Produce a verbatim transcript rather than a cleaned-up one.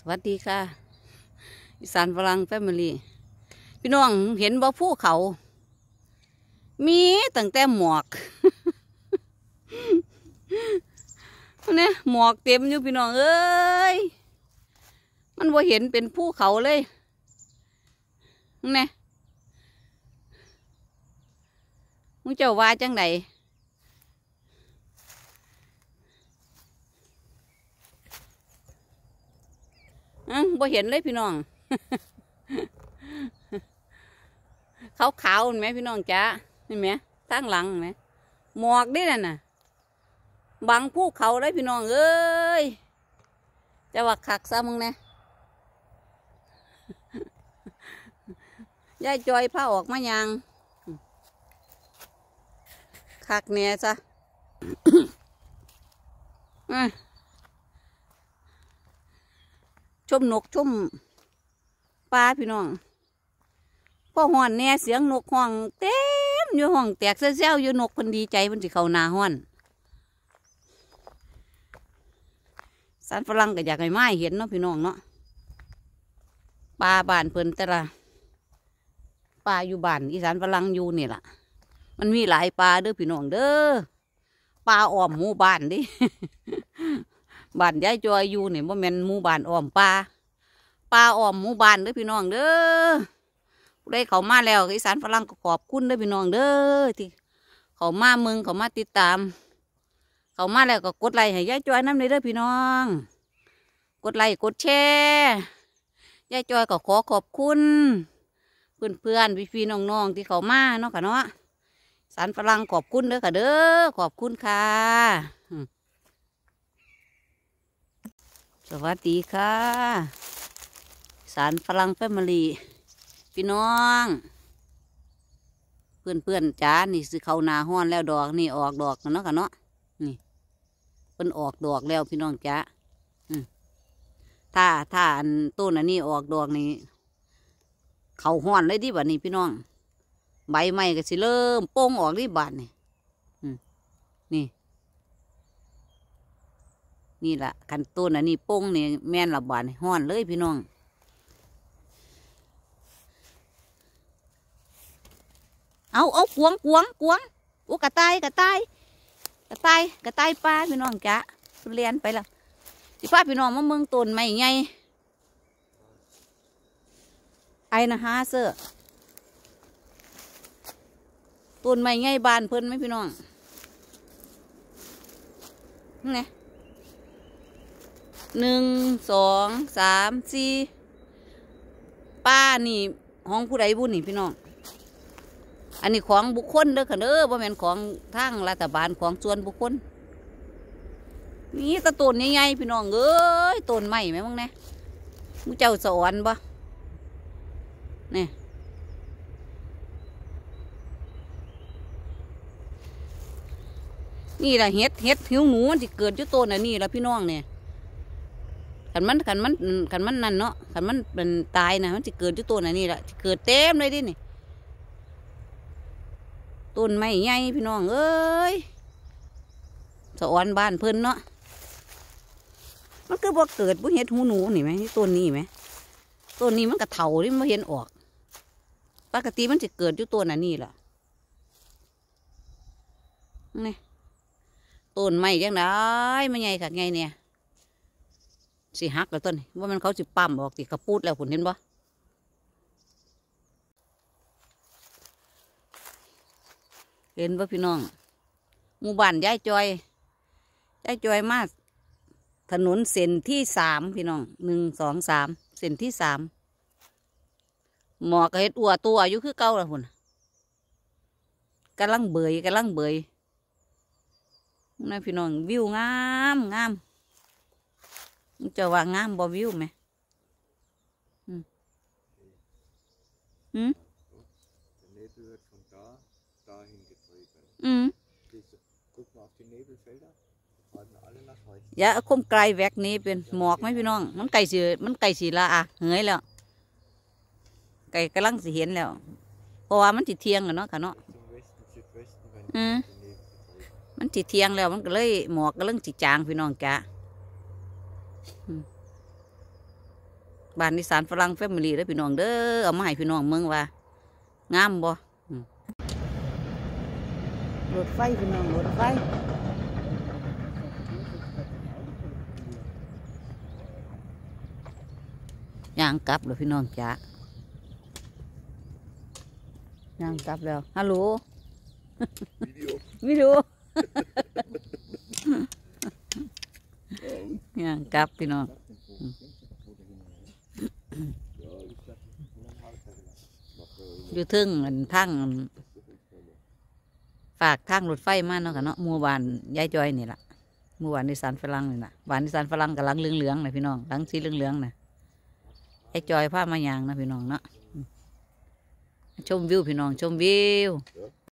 วัสดีค่ะอีสานฝรั่งแฟมิลี่พี่น้องเห็นบ่ภูเขามีตั้งแต่หมอกเนี่ยหมอกเต็มอยู่พี่น้องเอ้ยมันบ่เห็นเป็นภูเขาเลยเนี่ยมึงเจ้าว่าจังไหนอืมบ่เห็นเลยพี่น้อง ขาวขาวเห็นไหมพี่น้องจ้าเห็นไหมทางหลังเห็นไหมหมอกดิน่ะน่ะบังภูเขาเลยพี่น้องเอ้ยจะว่าคักซะมึงเนี่ย ยายจอยพาออกมายังคักเนี่ยซะ ชมนกชมปลาพี่น้องพอห้อนแน่เสียงนกห้องเต็มอยู่ห้องแตกเซี่ยวๆอยู่นกคนดีใจมันสิเข้าหน้าห้อนสันฝรั่งก็อยากให้ไม้เห็นเนาะพี่น้องเนาะปลาบ้านเพิ่นแต่ละปลาอยู่บ้านอีสานฝรั่งอยู่นี่ล่ะมันมีหลายปลาเด้อพี่น้องเด้อปลาอ้อมหมู่บ้านดิ บ้านยายจอยอยู่เนี่ยบ่แม่นหมู่บ้านอ้อมปลาปลาอ้อมหมู่บ้านเด้อพี่น้องเด้อได้เขามาแล้วอีสานฝรั่งก็ขอบคุณเด้อพี่น้องเด้อที่เขามาเมืองเขามาติดตามเขามาแล้วก็กดไลค์ให้ยายจอยน้ำเลยเด้อพี่น้องกดไลค์กดแชร์ยายจอยก็ขอขอบคุณเพื่อนเพื่อนพี่พี่น้องๆที่เขามาเนาะค่ะเนาะสารฝรั่งขอบคุณเด้อค่ะเด้อขอบคุณค่ะสวัสดีค่ะสารฝรั่งแฟมิลี่พี่น้องเพื่อนเพื่อนจ้านี่สิเขานาห้อนแล้วดอกนี่ออกดอกเนาะค่ะเนาะนี่เป็นออกดอกแล้วพี่น้องจ้าถ้าถ้าอันต้นอันนี้ออกดอกนี่เขาห้อนเลยดิบัดนี้พี่น้องใบไม้ก็สิเริ่มโป่งออกดิบาดนี่นี่นี่แหละคันต้นอันนี้โป่งนี่แม่นละบาดนี่ห้อนเลยพี่น้องเอาเอากวงกวงกวงโอ้กระต่ายกระต่ายกระต่ายกระต่ายปลาพี่น้องจ้ะเรียนไปละที่ป้าพี่น้องมาเมืองต้นไม้ไงไอ้นะฮะเสื้อต้นไม้ไงบานเพิ่นไหมพี่น้องนี่หนึ่งสองสามสี่ป้านี่ห้องผู้ใดบุญนี่พี่น้องอันนี้ของบุคคลเด้อค่ะเด้อบ่แม่นของทางรัฐบาลของส่วนบุคคลนี่ตะต้นใหญ่ๆพี่น้องเอ้ยต้นไม้ไหมมึงเนี่ยมึงเจ้าสอนบ่เนี่ยนี่แหละเห็ดเห็ดหิวหนูมันจะเกิดอยู่ต้นอันนี้ละพี่น้องเนี่ยขันมันขันมันขันมันนั่นเนาะขันมันเป็นตายนะมันจะเกิดอยู่ต้นอันนี้แหละเกิดเต็มเลยดินี่ต้นไม้ใหญ่พี่น้องเอ้ยสอนบ้านเพิ่นเนาะมันก็บ่เกิดบ่เห็ดหูหนูนี่ไหมต้นนี้ไหมต้นนี้มันกระเถาที่มันเห็นออกปกติมันจะเกิดอยู่ต้นอันนี้แหละนี่ต้นไม้ยังไงไม่ใหญ่ค่ะไงเนี่ยสิหักแล้วต้นว่ามันเขาสิปั๊มออกสิกระปูดแล้วผลเห็นบ่เห็นบ่พี่น้องหมู่บ้านยายจอยยายจอยมาถนนเส้นที่สามพี่น้องหนึ่งสองสามเส้นที่สามหมอกเห็ดอัวตัวอยู่คือเก่าละพุ่นกำลังเบยกำลังเบยนี่พี่น้องวิวงามงามมึงจะว่างามบ่วิวไหมอืมอืมอืมอย่าคมไกลแวกนี้เป็นหมอกไหมพี่น้องมันไก่สีมันไก่สีละอ่ะเหยแล้วไก่กำลังสิเห็นแล้วเพราะว่ามันติเทียงกันเนาะค่ะเนาะอืมมันติเทียงแล้วมันก็เลยหมอกก็เรื่องจิจางพี่น้องจ้ะบ้านนิสานฝรั่งแฟมิลี่เด้อพี่น้องเด้อเอามาให้พี่น้องเมืองว่างามบ่รถไฟพี่น้องรถไฟย่างกลับเลยพี่น้องจ๋าย่างกลับแล้วฮัลโหลวิดีโอย่างกลับพี่น้องอยู่ทึ่งทั้งฝากทางรถไฟมาเนาะค่ะเนาะหมู่บ้านยายจอยนี่แหละหมู่บ้านนิสานฝรั่งนี่แหละบ้านนิสานฝรั่งกับหลังเหลืองๆนะพี่น้องหลังสีเหลืองๆนะยายจอยพามายางนะพี่น้องเนาะชมวิวพี่น้องชมวิว